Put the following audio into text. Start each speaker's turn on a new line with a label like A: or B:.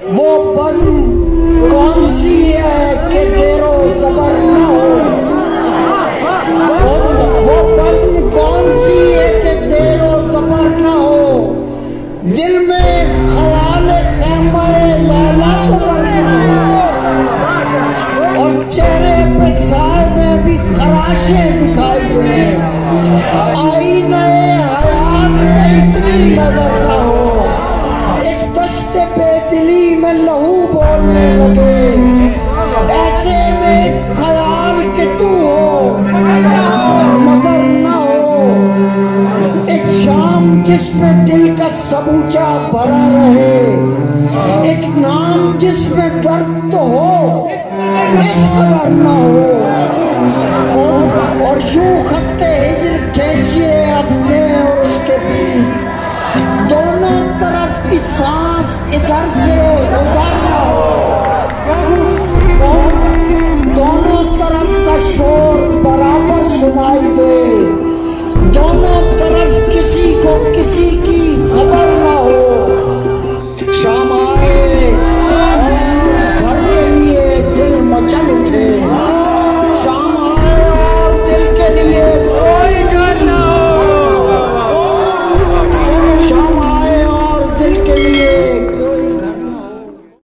A: वो बज़्म कौन सी है कि ज़ेरो ज़बर न हो। वो बज़्म कौन सी है कि ज़ेरो ज़बर न हो। दिल में ख्याल ख़ैमरे लैला तो मरना हो और चेहरे पे साए में भी खराशें दिखाई दे। आईने हयात में इतनी नजर न हो। एक दश्ते बेदिली में लहू बोलने लगे। ऐसे में ख्याल के तू हो मगर न हो। एक शाम जिसमें दिल का सबूचा भरा रहे। एक नाम जिसमें दर्द तो हो इस कदर न हो। और यूं खत्ते हिज्र खींचिए अपने और उसके बीच। दोनों तरफ की सांस इधर से उधर न हो। दोनों तरफ का शोर बराबर सुनाई दे। दोनों तरफ किसी को किसी की खबर